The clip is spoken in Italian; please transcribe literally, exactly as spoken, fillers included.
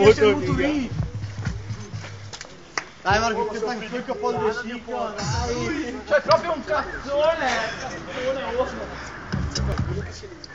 riesce il motorino. Dai Marco, che sta il capo del ciclo, dai. C'è proprio un cazzone, cazzone, oh.